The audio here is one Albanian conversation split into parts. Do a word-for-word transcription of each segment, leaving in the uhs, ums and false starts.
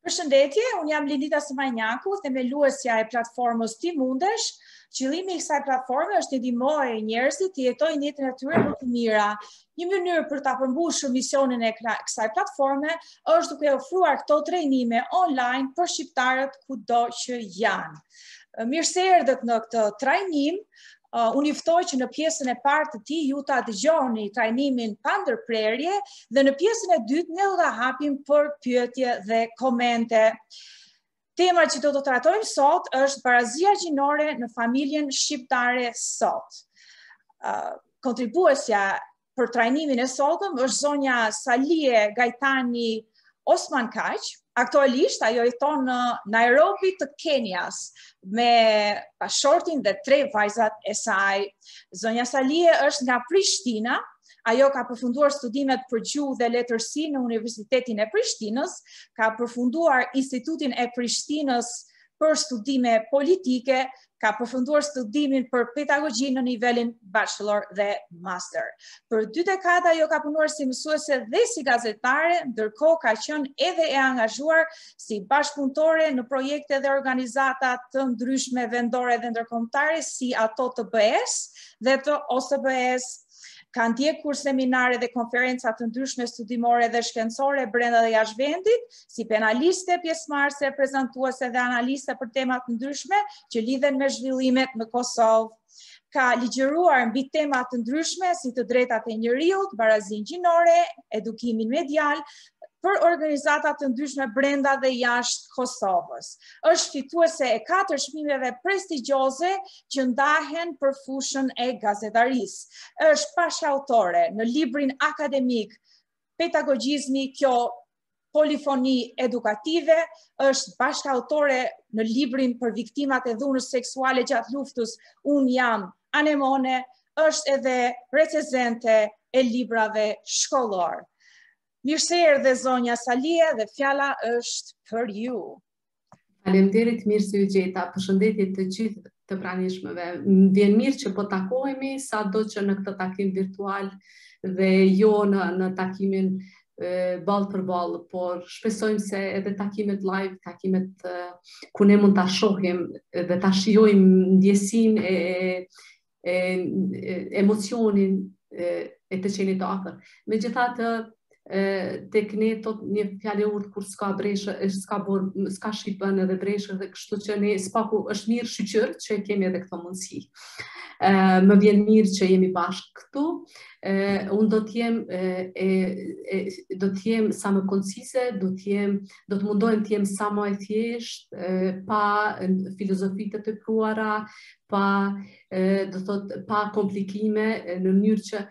Përshëndetje, unë jam Lindita Semajnjaku, themeluesja e platformës Ti Mundesh. Qëllimi i kësaj platforme është të ndihmojë njerëzit të jetojnë jetën e tyre më të mira. Një mënyrë për ta përmbushur misionin e kësaj platforme është duke ofruar këto trajnime online për shqiptarët kudo që janë. Mirë se erdhët në këtë trajnim. Uh, unë juftoj që në pjesën e parë të tij ju ta dëgjoni trajnimin pa ndërprerje dhe në pjesën e dytë ne do ta hapim për pyetje dhe komente. Tema që do të trajtojmë sot është barazia gjinore në familjen shqiptare sot. Uh, kontribuesja për trajnimin e sotëm është zonja Salie Gajtani Osman Kaq. Aktualisht ajo jeton në Nairobi të Kenias me pashortin dhe tre vajzat e saj. Zonja Salie është nga Prishtina. Ajo ka përfunduar studimet për gjuhë dhe letërsi në Universitetin e Prishtinës, ka përfunduar Institutin e Prishtinës për studime politike, ka përfunduar studimin për pedagogji në nivelin bachelor dhe master. Për dy dekada ajo ka punuar si mësuese dhe si gazetare, ndërkohë ka qenë edhe e angazhuar si bashkëpunëtore në projekte dhe organizata të ndryshme vendore dhe ndërkombëtare si ato të B E S dhe të O S B S. Ka ndjekur seminare dhe konferenca të ndryshme studimore dhe shkencore brenda dhe jashtë vendit, si penaliste, pjesëmarrëse, prezantuese dhe analiste për tema të ndryshme që lidhen me zhvillimet në Kosovë. Ka ligjëruar mbi tema të ndryshme si të drejtat e njerëzit, barazinë gjinore, edukimin medial, për organizata të ndryshme brenda dhe jashtë Kosovës. Është fituese e katër çmimeve prestigjioze që ndahen për fushën e gazetarisë. Është pashautore në librin akademik Pedagogjizmi, kjo polifoni edukative, është bashkëautore në librin për viktimat e dhunës seksuale gjatë luftës Unë jam anemone, është edhe recenzente e librave shkollor. Mirë se erdhe zonja Salie dhe fjala është për ju. Faleminderit, mirë se ju gjeta. Përshëndetje të gjithë të pranishmëve. Më vjen mirë që po takohemi, sado që në këtë takim virtual dhe jo në, në takimin e, ball për ball, por shpresojmë se edhe takimet live, takimet e, ku ne mund ta shohim dhe ta shijojmë ndjesinë e, e, e emocionin e, e të qenit të afër. Megjithatë, tek ne tot një fjalë e urtë kur s'ka breshë, s'ka bor, s'ka shipën edhe breshë dhe kështu që ne spaku është mirë shqyqyr që kemi edhe këto mundësi. Uh, më vjen mirë që jemi bashkë këtu. Uh, unë do t'jem e, e, do t'jem sa më koncise, do t'jem, do të mundohem t'jem sa më e thjesht, uh, pa filozofi të tepruara, pa uh, do thot pa komplikime, në mënyrë që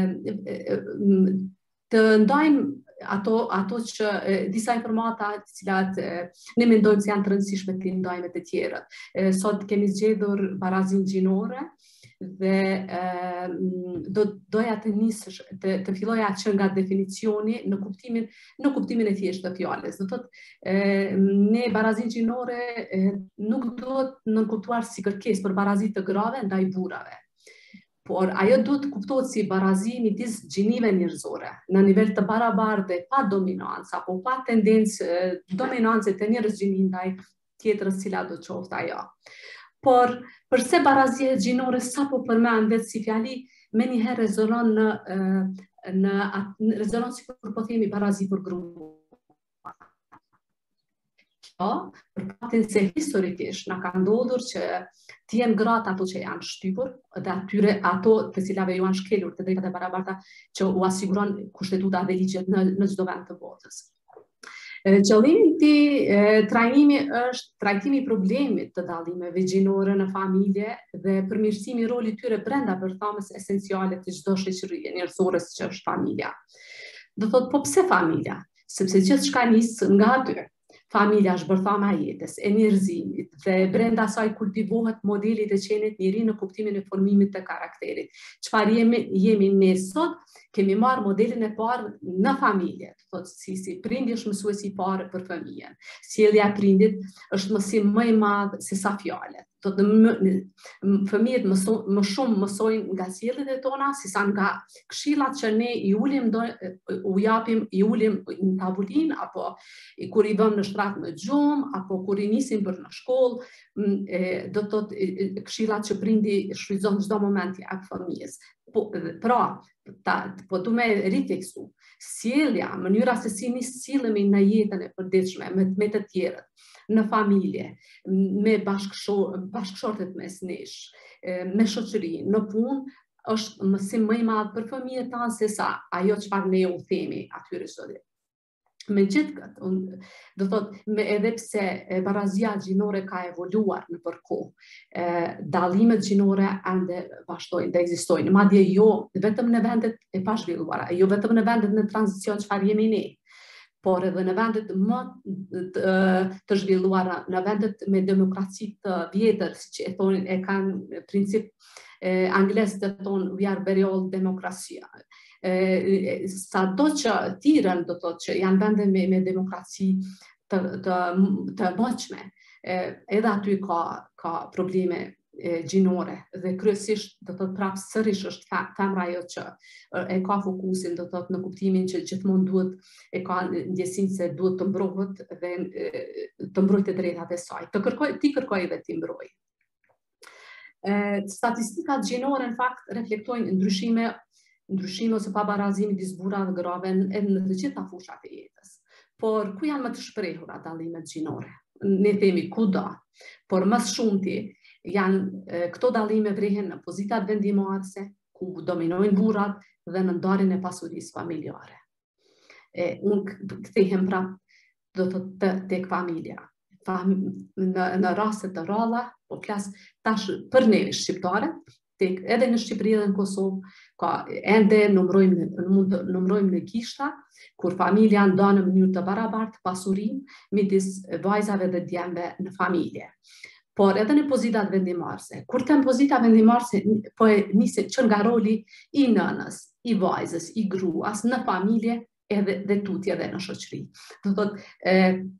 uh, të ndajmë ato, ato që e, disa informata të cilat e, ne mendojmë se janë të rëndësishme të ndajmë të tjerët. E, sot kemi zgjedhur barazinë gjinore dhe e, do doja të nisësh të, të filloja që nga definicioni në kuptimin në kuptimin e thjeshtë të fjalës. Do thotë ne barazinë gjinore e, nuk duhet nënkuptuar si kërkesë për barazi të grave ndaj burrave. Por ajo duhet kuptohet si barazi midis gjinive njerëzore, në nivel të barabartë, pa dominancë, apo pa tendencë dominancë të njerëz gjini ndaj tjetrës cila do qoftë ajo. Por përse barazia gjinore sapo përmendet si fjali, menjëherë rezonon në, në, në rezonon si kur po themi barazi për grup. Për fatin se historikisht na ka ndodhur që të jenë gratë ato që janë shtypur dhe atyre ato të cilave ju janë shkelur të drejtat e barabarta që u asiguron kushtetuta dhe ligjet në, në çdo vend të botës. Qëllimi i trajnimi është trajtimi i problemit të dallimeve gjinore në familje dhe përmirësimi i rolit tyre brenda bërthamës esenciale të çdo shoqërie njerëzore që është familja. Do thotë, po pse familja? Sepse gjithçka nis nga aty. Familja është bërthama e jetës, e njerëzimit dhe brenda saj kultivohet modeli të qenit njeri në kuptimin e formimit të karakterit. Çfarë jemi, jemi ne sot, kemi marrë modelin e parë në familje, thotë si si prindi është mësuesi i parë për fëmijën. Sjellja e prindit është mësim më i madh se sa fjalët. Thotë fëmijët mëso, më shumë mësojnë nga sjelljet e tona se sa nga këshillat që ne i ulim do u japim, i ulim në tavulinë apo kur i vëmë në shtrat në gjumë apo kur i nisim për në shkollë, do të thotë këshillat që prindi shfrytëzon çdo moment jap fëmijës. Po, pra, ta, po du me rifleksu, sjellja, mënyra se si ne sillemi në jetën e përditshme me, me të tjerët, në familje, me bashkëshortet mes nesh, me shoqëri, në punë, është mësim më i madh për fëmijët tanë se sa ajo çfarë ne u themi atyre sot. Me gjithë këtë, do thot, me edhe pse barazia gjinore ka evoluar në përkohë, dallimet gjinore ende vazhdojnë dhe ekzistojnë, madje jo vetëm në vendet e pazhvilluara, jo vetëm në vendet në tranzicion çfarë jemi ne, por edhe në vendet më të, të zhvilluara, në vendet me demokraci të vjetër, siç e thonë, e kanë princip eh, anglez të thonë we are very old demokracia. Eh, sa do që tiren, do të thotë që janë vende me, me demokraci të, të, të mëqme, eh, edhe aty ka, ka probleme eh, gjinore dhe kryesisht do të thotë prapë sërish është femra ajo që e ka fokusin do të thotë në kuptimin që gjithmonë duhet e ka ndjesinë se duhet të mbrohet dhe eh, të mbrojtë drejtat e saj. Të kërkoj, ti kërkoj dhe ti mbroj. Eh, statistikat gjinore në fakt reflektojnë ndryshime ndryshime ose pabarazimi disë burrave dhe grave edhe në të gjitha fushat e jetës. Por ku janë më të shprehura dallimet gjinore? Ne themi kudo, por më shumti janë e, këto dallime vrehen në pozitat vendimarrëse, ku dominojnë burrat dhe në ndarjen e pasurisë familjare. E, unë kthehem prapë do të të tek familja. Fam, në, në raste të rralla, po flas tash për ne shqiptare, tek, edhe në Shqipëri dhe në Kosovë, ka ende numrojmë mund të numrojmë në kishta, kur familja ndan në mënyrë të barabartë pasurinë midis vajzave dhe djemve në familje. Por edhe në pozitat vendimarrëse. Kur them pozita vendimarrëse, po e nisë që nga roli i nënës, i vajzës, i gruas në familje edhe dhe tutje edhe në shoqëri. Do thotë, e,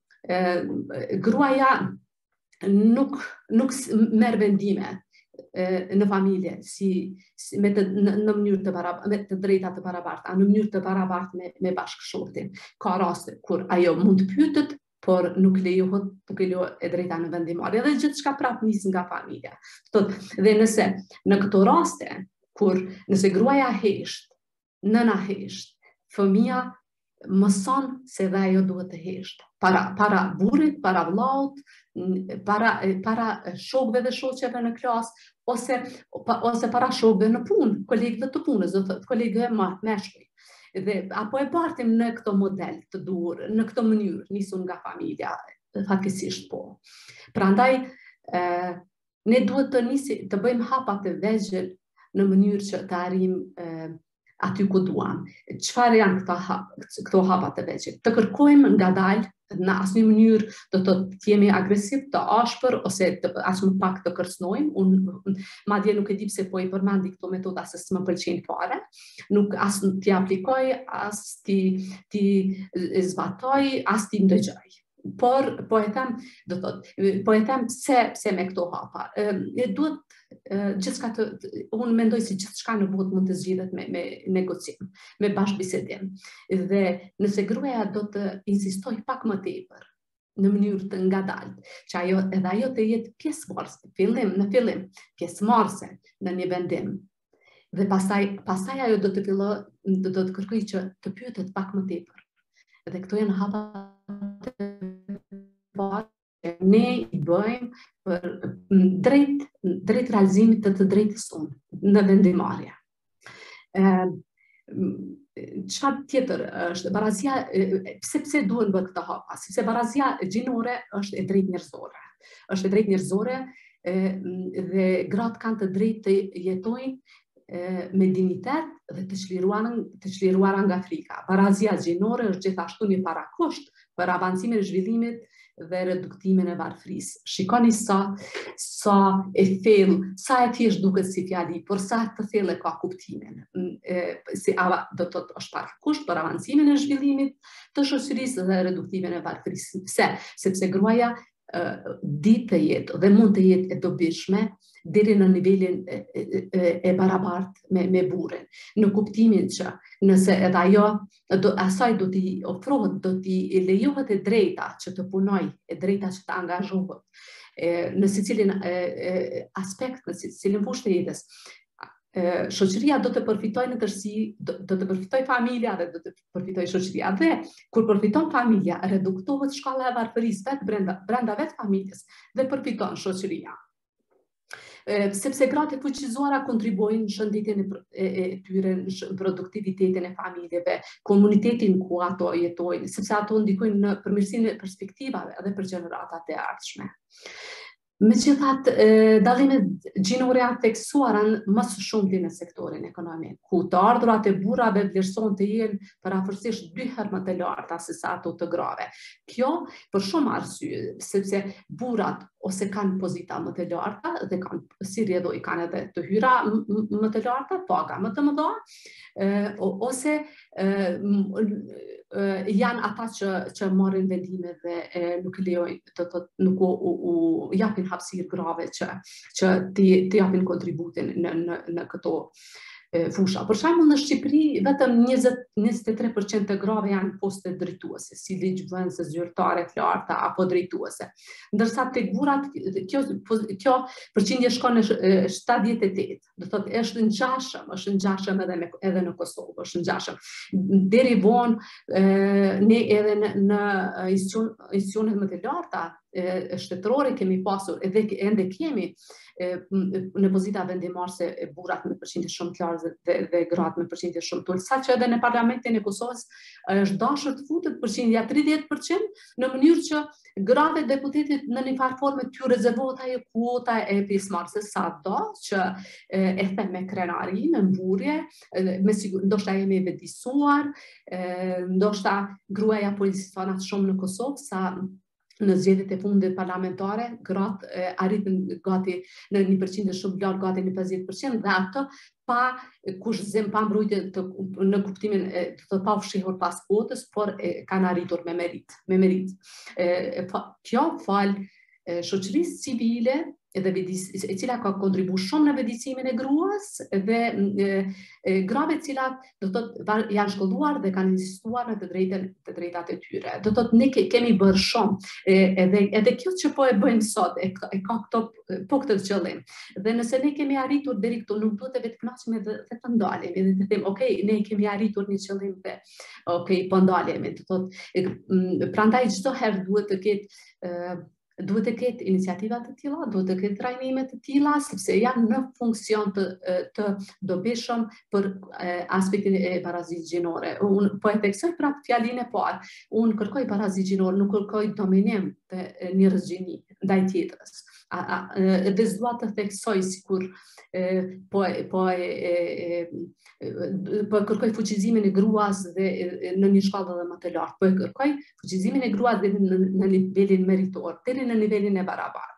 e, gruaja nuk nuk merr vendime në familje si, si me të, në, në mënyrë të barabartë, me të drejta të barabarta, në mënyrë të barabartë me, me bashkëshortin. Ka raste kur ajo mund të pyetet, por nuk lejohet, nuk lejohet e drejta në vendimmarrje. Dhe gjithçka prapë nis nga familja. Dhe nëse në këto raste, kur nëse gruaja hesht, nëna hesht, fëmia mëson se dhe ajo duhet të hesht. Para, para burrit, para vllaut, para, para shokëve dhe shoqeve në klasë, ose, ose para shokëve në punë, kolegëve të punës, do të thotë kolegëve më meshkuj. Dhe apo e partim në këto model të duhur, në këtë mënyrë, nisur nga familja, fatkeqësisht po. Prandaj, eh, ne duhet të nisi, të bëjmë hapa të vegjël në mënyrë që të arrijmë eh, aty ku duam. Çfarë janë këto hap, këto hapa të vegjël? Të kërkojmë ngadalë në asnjë mënyrë do të të jemi agresiv, të ashpër ose të, as më pak të kërcënojmë. Unë madje nuk e di pse po i përmendi këto metoda se s'më pëlqejnë fare. Nuk as t'i aplikoj, as t'i ti zbatoj, as t'i ndëgjoj. Por po e them, do thotë, po e them pse pse me këto hapa. E duhet gjithçka të, unë mendoj se gjithçka në botë mund të zgjidhet me, me negocim, me bashkëbisedim. Dhe nëse gruaja do të insistoj pak më tepër në mënyrë të ngadaltë, që ajo edhe ajo të jetë pjesëmarrëse, fillim në fillim, pjesëmarrëse në një vendim. Dhe pastaj pastaj ajo do të fillojë do, do të kërkojë që të pyetet pak më tepër. Dhe këto janë hapa të parë ne i bëjmë për drejt, drejt realizimit të të drejtës tonë në vendimarrje. Çfarë tjetër është barazia, pse pse duhen bërë këto hapa? Sepse barazia gjinore është e drejtë njerëzore. Është e drejtë njerëzore dhe gratë kanë të drejtë të jetojnë me dignitet dhe të çliruara të çliruara nga frika. Barazia gjinore është gjithashtu një parakusht për avancimin e zhvillimit dhe reduktimin e varfërisë. Shikoni sa, sa e thellë, sa e thjesht duket si fjali, por sa të thellë ka kuptimin. E, si ava, do të thotë është parkusht për avancimin e zhvillimit të shoqërisë dhe reduktimin e varfërisë. Pse? Sepse gruaja ditë të jetë dhe mund të jetë e dobishme deri në nivelin e, e, e barabartë me, me burrin, në kuptimin që nëse edhe ajo do, asaj do t'i ofrohet, do t'i lejohet e drejta që të punoj, e drejta që të angazhohet në secilin aspekt, në secilin fushë të jetës. Shoqëria do të përfitoj në tërësi, do, do të përfitoj familja dhe do të përfitoj shoqëria. Dhe kur përfiton familja, reduktohet shkalla e varfërisë vetë brenda, brenda vetë familjes dhe përfiton shoqëria. Sepse gratë e fuqizuara kontribuojnë në shëndetjen e, e, e tyre, në produktivitetin e familjeve, komunitetin ku ato jetojnë, sepse ato ndikojnë në përmirësinë e perspektivave edhe për gjeneratat e ardhshme. Megjithatë, dallimet gjinore janë theksuara më së shumti në sektorin ekonomik, ku të ardhurat e burrave vlerësohen të jenë parafërsisht dy herë më të larta se sa ato të grave. Kjo për shumë arsye, sepse burrat ose kanë pozita më të larta dhe kanë, si rrjedhë i kanë edhe të hyra më të larta, paga më të mëdha, ose janë ata që, që marrin vendime dhe e, nuk lejojnë të thotë, nuk u, u, u japin hapësirë grave që, që të japin kontributin në, në, në këto e, fusha. Për shembull në Shqipëri vetëm njëzet deri në njëzet e tre përqind të grave janë poste drejtuese, si ligjvënëse, zyrtare të larta apo drejtuese. Ndërsa tek burrat kjo kjo përqindje shkon në shtatëdhjetë e tetë. Do thotë është ngjashëm, është ngjashëm edhe me, edhe në Kosovë, është ngjashëm. Deri vonë ne edhe në, në institucionet më të larta shtetërore kemi pasur, edhe ende kemi në pozita vendimarrëse burrat me përqindje shumë të lartë dhe, dhe gratë me përqindje shumë të ulët, saqë edhe në parlamentin e Kosovës është dashur të futet përqindja tridhjetë përqind në mënyrë që gratë deputetit në një farë forme t'ju rezervohet ajo kuota e pjesëmarrësisë, sado që e them me krenari, me mburje, me sigur, ndoshta jemi vetëdijsuar, ndoshta gruaja policisë shumë në Kosovë sa në zgjedhjet e fundit parlamentare, gratë arritën gati në një përqindje shumë lartë, gati në pesëdhjetë përqind, dhe ato pa kushtzim, pa mbrojtje në kuptimin e të pa fshihur pas kvotës, por e, kanë arritur me merit, me merit. E, kjo fal shoqërisë civile edhe e cila ka kontribuar shumë në vetëdijsimin e gruas dhe e, e, grave të cilat do të thotë janë shkolluar dhe kanë insistuar në të drejtën të drejtat e tyre. Do të thotë ne ke, kemi bërë shumë e, edhe edhe kjo që po e bëjmë sot e, e ka këto po këtë qëllim. Dhe nëse ne kemi arritur deri këtu, nuk duhet të vetë kënaqemi dhe, dhe të ndalemi dhe të them, ok, ne kemi arritur një qëllim dhe ok, po ndalemi. Do të thotë prandaj çdo herë duhet të ketë e, duhet të ketë iniciativa të tilla, duhet të ketë trajnime të tilla, sepse janë në funksion të, të dobishëm për aspektin e barazisë gjinore. Unë po e theksoj prapë fjalinë e parë. Unë kërkoj barazisë gjinore, nuk kërkoj dominim të njerëz gjini ndaj tjetrës. A, a, dhe s'dua të theksoj sikur po po e po kërkoj fuqizimin e gruas dhe në një shkallë edhe më të lartë, po e kërkoj fuqizimin e gruas deri në, në nivelin meritor, deri në nivelin e barabartë.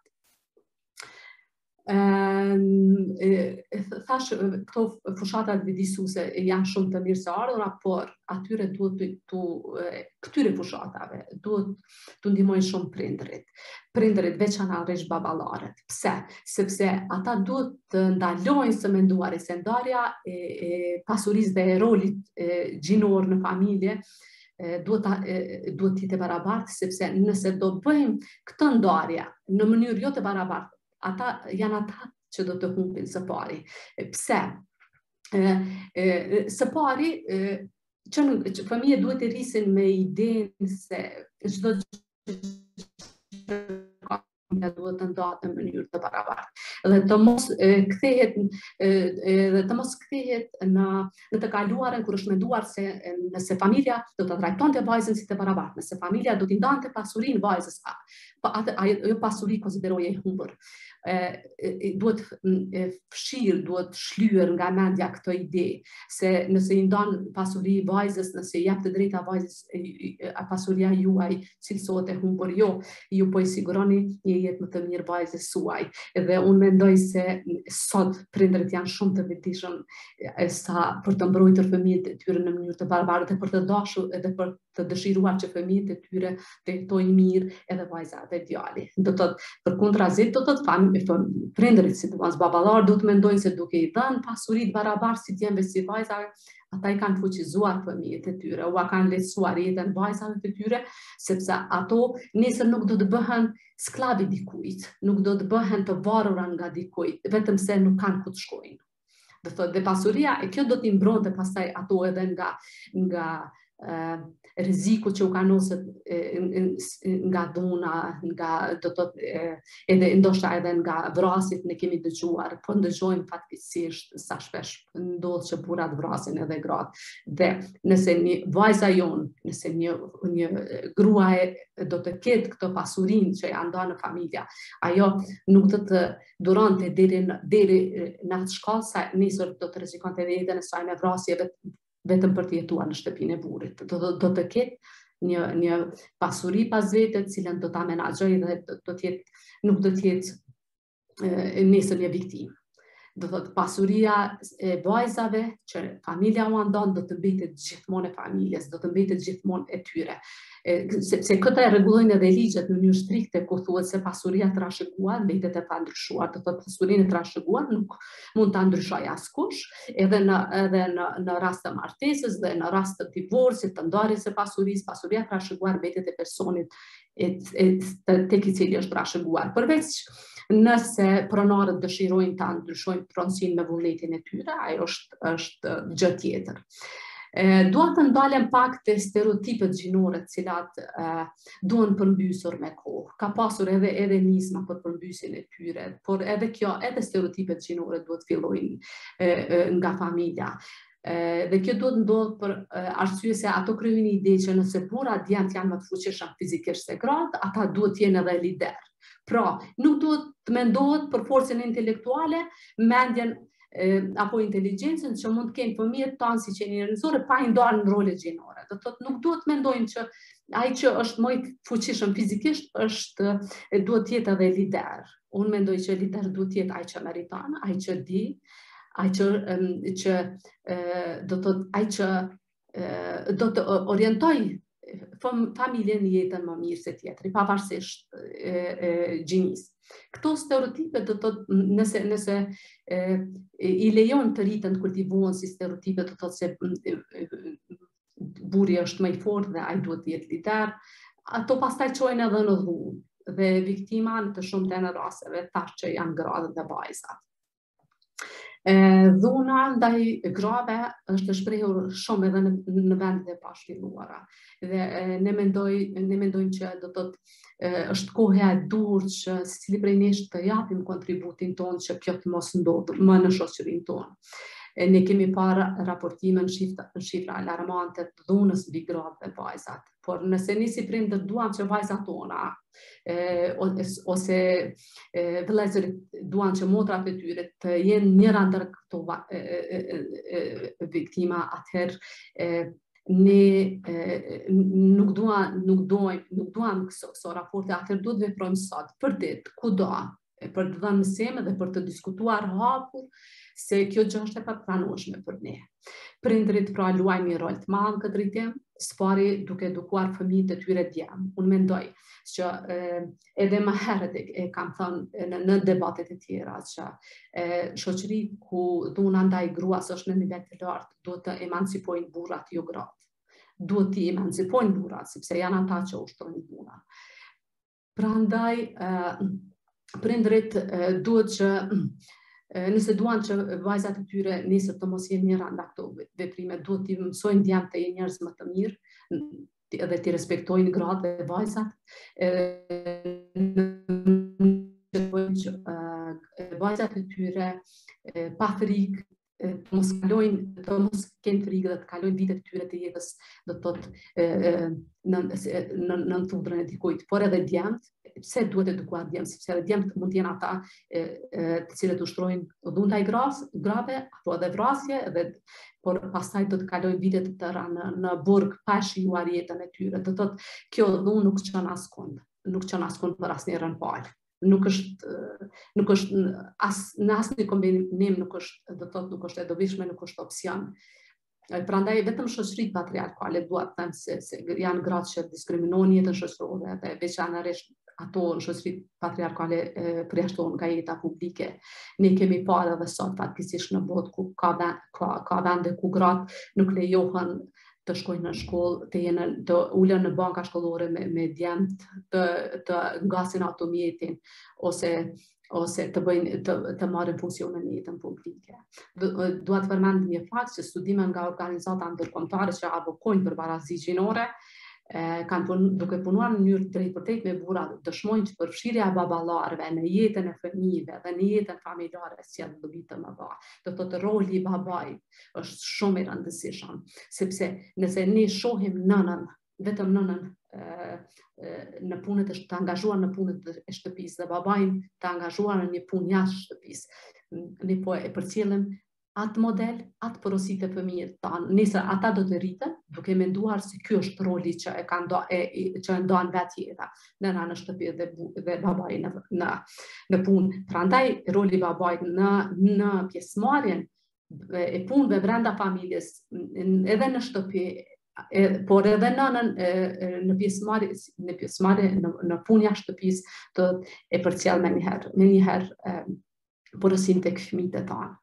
Thash këto fushatat vetëdijsuese janë shumë të mirë së ardhura, por atyre duhet të këtyre fushatave duhet të ndihmojnë shumë prindërit. Prindërit veçanërisht baballarët. Pse? Sepse ata duhet të ndalojnë së menduari se ndarja e, e pasurisë dhe e rolit e, gjinor në familje duhet duhet të jetë e barabartë, sepse nëse do bëjmë këtë ndarje në mënyrë jo të barabartë, ata janë ata që do të humbin së pari. Pse? E, e, së pari, e, që, që fëmijët duhet të rrisin me idenë se çdo gjë duhet të ndahet në mënyrë të barabartë. Dhe të mos e, kthehet e, e, dhe të mos kthehet në në të kaluarën kur është menduar se e, nëse familja do të trajtonte vajzën si të barabartë, nëse familja do t'i ndante pasurinë vajzës, pa atë ajo pasuri konsideroje e humbur. duhet fshirë, duhet shlyer nga mendja këtë ide, se nëse i ndan pasuri vajzës, nëse i jep të drejta vajzës, pasuria juaj cilësohet e humbur, jo, ju po i siguroni një jetë më të mirë vajzës suaj. Dhe unë mendoj se sot prindërit janë shumë të vetëdijshëm sa për të mbrojtur fëmijët e tyre në mënyrë të barabartë, dhe për të dashur edhe për të dëshiruar që fëmijët e tyre të jetojnë mirë, edhe vajza dhe djali. Do të thotë, përkundrazit, do të thotë prindërit, sidomos baballar, do të mendojnë se duke i dhënë pasuritë barabartë si djemve si vajza, ata i kanë fuqizuar fëmijët e tyre, u kanë lehtësuar jetën vajzave të tyre, sepse ato nesër nuk do të bëhen sklavi dikujt, nuk do të bëhen të varura nga dikujt, vetëm se nuk kanë ku të shkojnë. Do të thotë, dhe pasuria e kjo do t'i mbronte pastaj ato edhe nga nga Uh, rreziku që u ka nosët nga dhuna, nga do të thotë edhe ndoshta edhe nga vrasit ne kemi dëgjuar, po ndëgjojmë fatkeqësisht sa shpesh ndodh që burrat vrasin edhe gratë. Dhe nëse një vajza jon, nëse një një grua e do të ketë këtë pasurinë që ja ndan në familja, ajo nuk do të duronte deri deri në atë shkallë sa nesër do të rrezikonte edhe jetën e saj në vrasje vetëm për të jetuar në shtëpinë e burrit. Do, do, do të ketë një, një pasuri pas vete, cilën do ta menaxhojë dhe do, do të jetë, nuk do të jetë nesër një viktimë. Do të thotë pasuria e vajzave që familja u ndon do të mbetet gjithmonë e familjes, do të mbetet gjithmonë e tyre. Sepse këta e rregullojnë edhe ligjet në mënyrë strikte, ku thuhet se pasuria e trashëguar mbetet e pandryshuar. Do të thotë pasurinë e trashëguar nuk mund ta ndryshojë askush, edhe në edhe në në rast të martesës dhe në rast të divorcit, të ndarjes së pasurisë, pasuria e trashëguar mbetet e personit e, e, tek i cili është trashëguar. Përveç nëse pronarët dëshirojnë ta ndryshojnë pronësinë me vullnetin e tyre, ajo është është gjë tjetër. Dua të ndalem pak te stereotipet gjinore të cilat uh, duhen përmbysur me kohë. Ka pasur edhe edhe nisma për përmbysjen e tyre, por edhe kjo, edhe stereotipet gjinore duhet fillojnë uh, nga familja. Uh, dhe kjo duhet ndodhë për uh, arsye se ato krijojnë një ide që nëse burrat djemtë janë më të fuqishëm fizikisht se gratë, ata duhet të jenë edhe lider. Pra, nuk duhet të mendohet për forcën intelektuale, mendjen apo inteligjencën që mund të kenë fëmijët tanë si që një njerëzore pa i ndarë në role gjinore. Do të thotë nuk duhet mendojnë që ai që është më i fuqishëm fizikisht është duhet të jetë edhe lider. Unë mendoj që lider duhet të jetë ai që meriton, ai që di, ai që që do të thotë ai që do të orientoj familjen në jetën më mirë se tjetri, pavarësisht gjinisë. Këto stereotipe do të thotë nëse nëse e, i lejon të rritën të kultivohen si stereotipe, do të thotë se burri është më i fortë dhe ai duhet të jetë lider, ato pastaj çojnë edhe në dhunë dhe viktima në të shumta në rasteve tash që janë gratë dhe vajzat. Dhuna ndaj grave është shprehur shumë edhe në, në vendet e pazhvilluara. Dhe ne mendoj, ne mendojmë që do të thotë është koha e dur që secili prej nesh të japim kontributin tonë që kjo të mos ndodhë më në shoqërinë tonë. Ne kemi parë raportime në shifra, në shifra alarmante të dhunës mbi gratë dhe vajzat. Por nëse ne si prindër duam që vajzat tona eh, ose eh, vëllezërit duan që motrat e tyre të jenë njëra ndër këto eh, eh, eh, viktima, atëherë eh, ne eh, nuk duam nuk duam nuk duam këso, këso raporte, atëherë duhet veprojmë sot për ditë, kudo, për të dhënë mësime dhe për të diskutuar hapur se kjo gjë është e papranueshme për ne. Prindërit pra luajnë një rol të madh këtë rritje, spari duke edukuar fëmijët e tyre djem. Unë mendoj që eh, edhe më herët e, e kam thënë në, në debatet e tjera që eh, shoqëri ku dhuna ndaj gruas është në nivel të lartë, duhet të emancipojnë burrat jo gratë. Duhet të emancipojnë burrat sepse janë ata që ushtrojnë dhunën. Prandaj eh, prindërit eh, duhet që nëse duan që vajzat e tyre nesër të mos jenë njëra nga këto veprime, duhet t'i mësojnë djemt të jenë njerëz më të mirë, edhe t'i respektojnë gratë dhe vajzat. Vajzat e tyre pa frikë të mos kalojnë, të mos kenë frikë dhe të kalojnë vitet e tyre të jetës, do të thotë në në në thudrën e dikujt, por edhe djemt, pse duhet edukuar djemt, sepse edhe djemt mund të jenë ata të cilët ushtrojnë dhunta i grave, apo edhe vrasje, edhe por pastaj do të kalojnë vitet të tëra në në burg pa shijuar jetën e tyre. Do të thotë kjo dhunë nuk çon askund, nuk çon askund për asnjërin palë. Nuk është nuk është as në asnjë kombinim nuk është, do të thotë nuk është e dobishme, nuk është opsion. Prandaj vetëm shoqëritë patriarkale dua të them se, se janë gratë që diskriminohen jetën shoqërore dhe veçanërisht ato në shoqëritë patriarkale përjashtohen nga jeta publike. Ne kemi parë edhe sot fatkeqësisht në botë ku ka, ka, ka vende ku gratë nuk lejohen të shkojnë në shkollë, të jenë të ulen në banka shkollore me, me djemt, të, të ngasin ato mjetin, ose ose të bëjnë të, të marrin funksione në jetën publike. Dua të përmend një fakt që studime nga organizata ndërkombëtare që avokojnë për barazi gjinore, kanë pun, duke punuar në mënyrë drejt për drejt me burra, dëshmojnë që përfshirja e baballarëve në jetën e fëmijëve dhe në jetën familjare sjell dobi të mëdha. Do të thotë roli i babait është shumë i rëndësishëm, sepse nëse ne shohim nënën, vetëm nënën në punët e të angazhuar në punët e shtëpisë dhe babain të angazhuar në një punë jashtë shtëpisë, ne po e përcjellim atë model, atë porositë e fëmijët tanë. Nesër ata do të rriten duke menduar se ky është roli që e kanë do, e, që e ndonë vetë jeta, nëna në shtëpi dhe, dhe babai në, në, në punë. Prandaj roli i babait në në pjesëmarrjen e punëve brenda familjes, edhe në shtëpi, E, por edhe nënën në pjesëmarrje në pjesëmarrje në, në punë jashtë shtëpisë të e përcjell me një herë, me një herë porosinë tek fëmijët e tanë.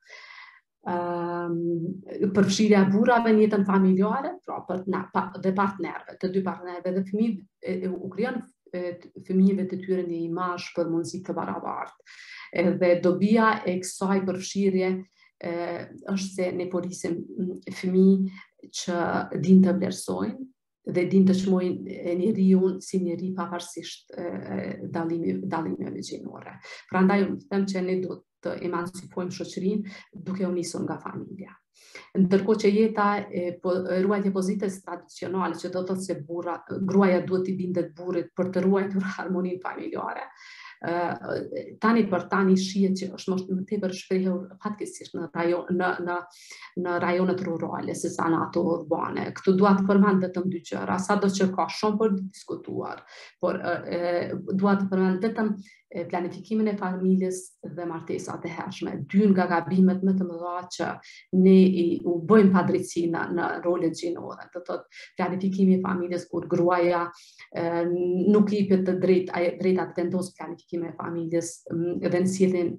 Um, përfshirja e burrave në jetën familjare, pra për na, pa, dhe partnerëve, të dy partnerëve dhe fëmijëve u krijon fëmijëve të tyre një imazh për mundësi të barabartë. Dhe dobia e kësaj përfshirje e, është se ne po rrisim fëmijë që din të vlerësojnë dhe din të çmojnë njeriu si njeri pavarësisht dallimeve gjinore. Prandaj them që ne duhet të emancipojmë shoqërinë duke u nisur nga familja. Ndërkohë që jeta e po, ruajtja pozitës tradicionale, që do të thotë se burra, gruaja duhet i bindet burrit për të ruajtur harmoninë familjare. Uh, tani për tani shihet që është më tepër shprehur fatkeqësisht në rajon në në në rajonet rurale se sa në ato urbane. Këtu dua të përmend vetëm dy gjëra, sado që ka shumë për të diskutuar, por uh, dua të përmend vetëm planifikimin e familjes dhe martesat e hershme, dy nga gabimet më të mëdha që ne i u bëjmë padrejtësi në, në rolet gjinore. Do thotë planifikimi i familjes kur gruaja e, nuk i jepet të drejt drejta të vendos planifikimin e familjes dhe në sjelljen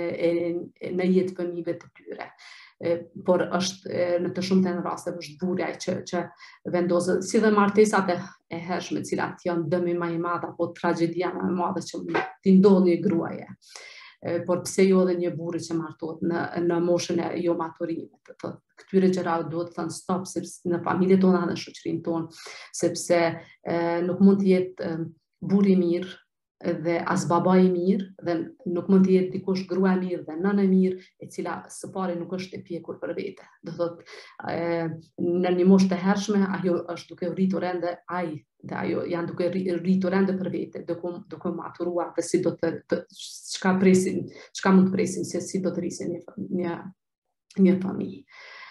në jetë fëmijëve të tyre. Por është në të shumtën e rasteve është burja që që vendosë, si dhe martesat e, e hershme, të cilat janë dëmi më i madh apo tragjedia më e madhe që mund t'i ndodhë një gruaje. Por pse jo edhe një burri që martohet në në moshën e jo maturimit. Këtyre gjërave duhet të thënë stop sepse në familjet tona dhe në shoqërinë tonë, sepse e, nuk mund të jetë burri i mirë dhe as baba i mirë, dhe nuk mund të jetë dikush grua e mirë dhe nënë e mirë, e cila së pari nuk është e pjekur për vete. Do thotë në një moshë të hershme ajo është duke rritur ende ai dhe ajo janë duke rritur ende për vete, duke duke maturuar dhe si do të, të çka presin, çka mund të presin se si do të rrisin një një, një familje.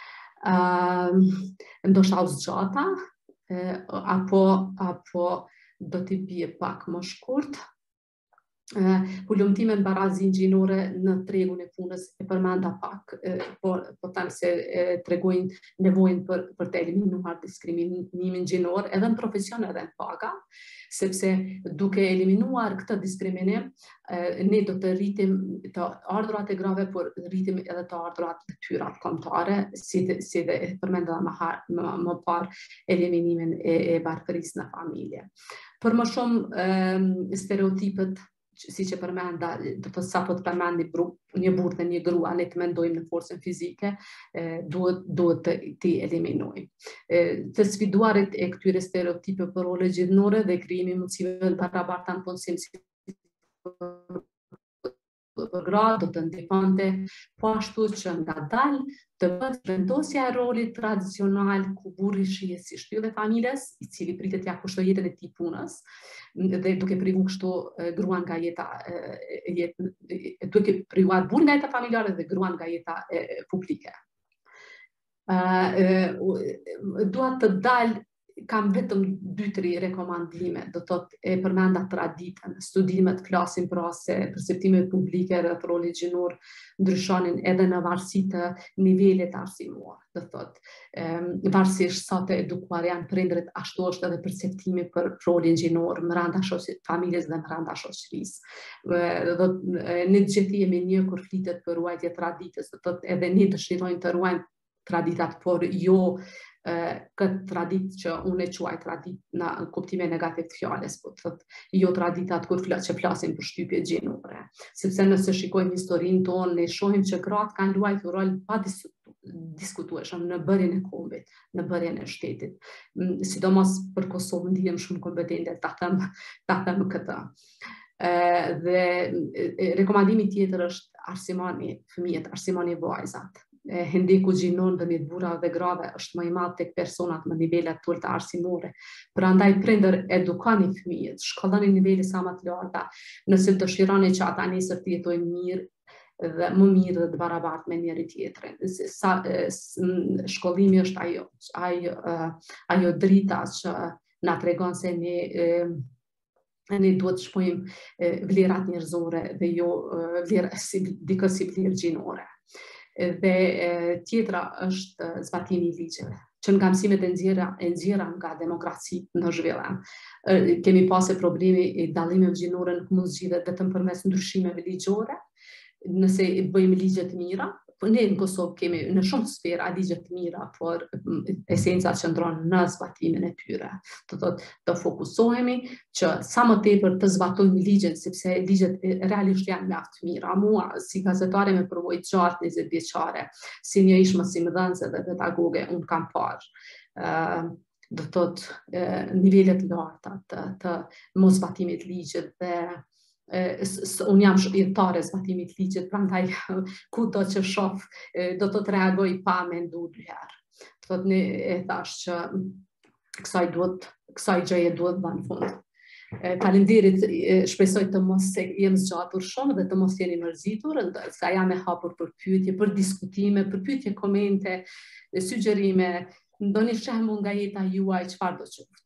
Uh, ndoshta u zgjata apo apo do t'i bie pak më shkurt. Uh, Hulumtimet barazin gjinore në tregun e punës e përmenda pak, uh, por po them se uh, tregojnë nevojën për, për të eliminuar diskriminimin gjinor edhe në profesion edhe në paga, sepse duke eliminuar këtë diskriminim, uh, ne do të rritim të ardhurat e grave, por rritim edhe të ardhurat të tyrat kombëtare, si dhe, si dhe përmenda më, më, më parë eliminimin e, e barbarisë në familje. Për më shumë um, stereotipet si që përmenda, do të sa po të përmendi një burrë dhe një grua, ne të mendojmë në forcën fizike, duhet, duhet të, të eliminojmë. Të sfiduarit e këtyre stereotipe për role gjinore dhe krijimi mundësive të barabarta në punësim si për gra do të ndihmonte po ashtu që ngadalë të bëhet vendosja e rolit tradicional ku burri shihet si shtyllë e familjes, i cili pritet ja kushtoj jetën e tij punës, dhe duke privu kështu gruan nga jeta jetë, duke privuar burrin nga jeta familjare dhe gruan nga jeta publike. Dua të dalë, kam vetëm dy tre rekomandime, do thotë e përmenda traditën, studimet flasin pra se perceptimet publike rreth rolit gjinor ndryshonin edhe në varësi të nivelit arsimor, do thotë varësisht sa të edukuar janë prindërit, ashtu është edhe perceptimi për rolin gjinor brenda familjes dhe brenda shoqërisë. Do ne gjithë jemi një kur flitet për ruajtje traditës, do thotë edhe ne dëshirojmë të ruajmë traditat, por jo këtë tradit që unë e quaj tradit në kuptime negativ të fjales, po të thëtë jo traditat kur që flasin për shtypje gjinore. Sepse nëse shikojmë historinë tonë, ne shohim që gratë kanë luajtur rol pa diskutueshëm në bërjen e kombit, në bërjen e shtetit. Sidomos për Kosovë ndihem shumë kompetente ta them, ta them këtë. Dhe rekomandimi tjetër është arsimoni fëmijët, arsimoni vajzat. Hendeku gjinon dhe mjet burra dhe grave është më i madh tek personat me nivelet të ulta arsimore. Prandaj prindër edukoni fëmijët, shkolloni nivele sa më të larta, nëse dëshironi që ata nesër të jetojnë mirë dhe më mirë dhe të barabartë me njëri tjetrin. Sa shkollimi është ajo, ajo, ajo drita që na tregon se ne ne duhet të shpojmë vlerat njerëzore dhe jo vlera si dikë si vlerë gjinore. Dhe tjetra është zbatimi i ligjeve, që nga mësimet e nxjerra e nxjerra nga demokraci në zhvillim. Kemi pasë problemi i dallimeve gjinore nuk mund zgjidhet vetëm përmes ndryshimeve ligjore, nëse bëjmë ligje të mira. Ne në Kosovë kemi në shumë sfera ligje të mira, por esenca qëndron në zbatimin e tyre. Do thotë të fokusohemi që sa më tepër të zbatojmë ligjet, sepse ligjet realisht janë mjaft të mira. Mua si gazetare me përvojë gjatë njëzet vjeçare, si një ish mësimdhënëse dhe pedagoge, unë kam parë do thotë nivelet larta të, të mos zbatimit ligjit dhe unë jam shqiptare zbatimit ligjit, prandaj kudo që shoh do të të reagoj pa mendu dy herë. Do thotë ne e thash që kësaj duhet, kësaj gjëje duhet dhënë fund. Faleminderit, shpresoj të mos se jem zgjatur shumë dhe të mos jeni mërzitur, sa jam e hapur për pyetje, për diskutime, për pyetje, komente, sugjerime, ndonjë shembull nga jeta juaj, çfarë do të qoftë.